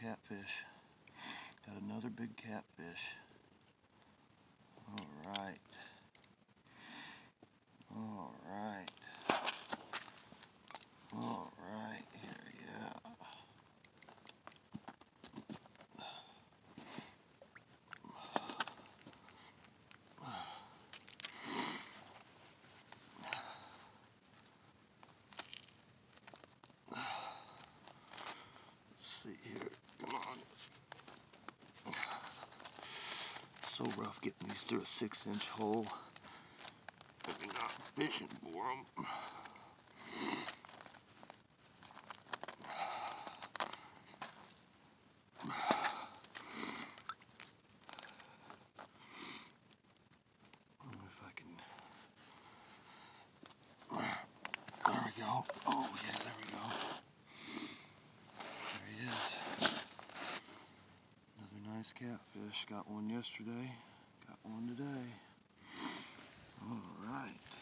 catfish. Got another big catfish. Alright. Alright. Alright, here, yeah. Let's see here, come on. It's so rough getting these through a 6-inch hole. Maybe not fishing for them. If I can. There we go. Oh yeah, there we go. There he is. Another nice catfish. Got one yesterday. Got one today. All right.